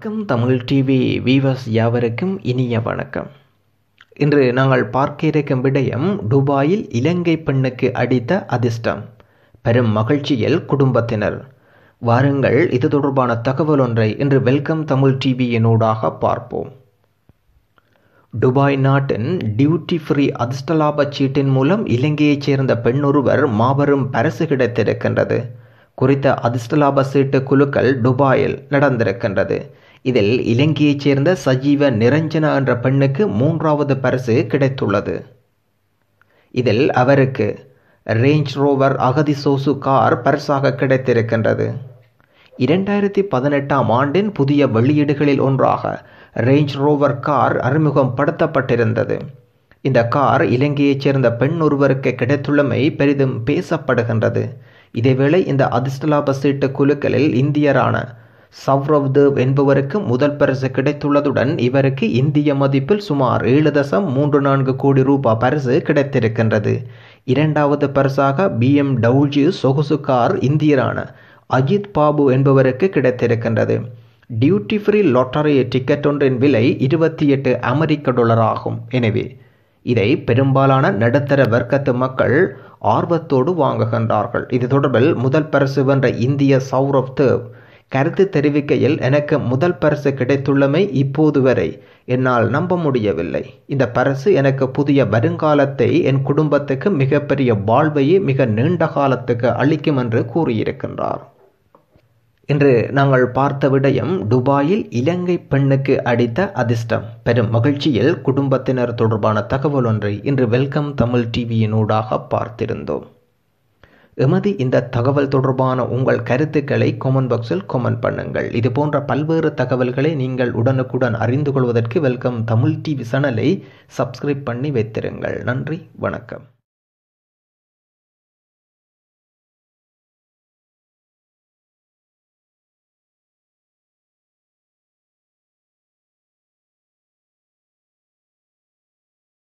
Welcome Tamil TV viewers யாவருக்கும் இனிய வணக்கம். இன்று நாங்கள் பார்க்க இருக்கும் விடயம் துபாயில் இலங்கை பெண்ணுக்கு அடித்த அதிர்ஷ்டம், பெரும் மகிழ்ச்சியில் குடும்பத்தினர். வாருங்கள், இது தொடர்பான தகவல் ஒன்றை இன்று வெல்கம் தமிழ் டிவியினூடாக பார்ப்போம். துபாய் நாட்டின் டியூட்டி ஃப்ரீ அதிர்ஷ்ட லாபச் சீட்டின் மூலம் இலங்கையைச் சேர்ந்த பெண் ஒருவர் மாபெரும் பரிசு கிடைத்திருக்கின்றது. குறித்த அதிர்ஷ்ட லாப சீட்டு குலுக்கல் துபாயில் நடந்திருக்கின்றது. இதில் இலங்கையைச் சேர்ந்த சஜீவ நிரஞ்சனா என்ற பெண்ணுக்கு 3வது பரிசு கிடைத்துள்ளது. இதில் அவருக்கு ரேஞ்ச் ரோவர் அகதி சோசு கார் பரிசாக கிடைத்திருக்கின்றது. 2018ஆம் ஆண்டின் புதிய வெளியீடுகளில் ஒன்றாக ரேஞ்ச் ரோவர் கார் அறிமுகப்படுத்தப்பட்டிருந்தது. இந்த கார் இலங்கையைச் சேர்ந்த பெண் ஒருவருக்கு கிடைத்துள்ளமை பெரிதும் பேசப்படுகின்றது. இதேவேளை இந்த அதிர்ஷ்ட லாப சீட்டு குலுக்கலில் இந்தியரான சவ்ரவ் தேவ் என்பவருக்கு முதல் பரிசு கிடைத்துள்ளதுடன் இவருக்கு இந்திய மதிப்பில் சுமார் 7.34 கோடி ரூபாய் பரிசு கிடைத்திருக்கின்றது. 2வது பரிசாக BMW சொகுசு கார் இந்தியரான அஜித் பாபு என்பவருக்கு கிடைத்திருக்கின்றது. டியூட்டி ஃப்ரீ லாட்டரி டிக்கெட் ஒன்றின் விலை $28 ஆகும். எனவே இதை பெரும்பாலான நடுத்தர வர்க்கத்து மக்கள் ஆர்வத்தோடு வாங்குகின்றார்கள். இது தொடர்பில் முதல் பரிசு வென்ற இந்திய சவ்ரவ் தேவ் கருத்து தெரிவிக்கையில், எனக்கு முதல் பரிசு கிடைத்துள்ளமை இப்போது வரை என்னால் நம்ப முடியவில்லை. இந்த பரிசு எனக்கு புதிய வருங்காலத்தை, என் குடும்பத்துக்கு மிகப்பெரிய வாழ்வையே மிக நீண்ட காலத்துக்கு அளிக்கும் என்று கூறியிருக்கின்றார். இன்று நாங்கள் பார்த்த விடயம் துபாயில் இலங்கை பெண்ணுக்கு அடித்த அதிர்ஷ்டம், பெரும் மகிழ்ச்சியில் குடும்பத்தினர் தொடர்பான தகவல் ஒன்றை இன்று வெல்கம் தமிழ் டிவியினூடாக பார்த்திருந்தோம். எமது இந்த தகவல் தொடர்பான உங்கள் கருத்துக்களை கமெண்ட் பாக்ஸில் கமெண்ட் பண்ணுங்கள். இது போன்ற பல்வேறு தகவல்களை நீங்கள் உடனுக்குடன் அறிந்து கொள்வதற்கு வெல்கம் தமிழ் டிவி சேனலை சப்ஸ்கிரைப் பண்ணி வைத்திருங்கள். நன்றி, வணக்கம்.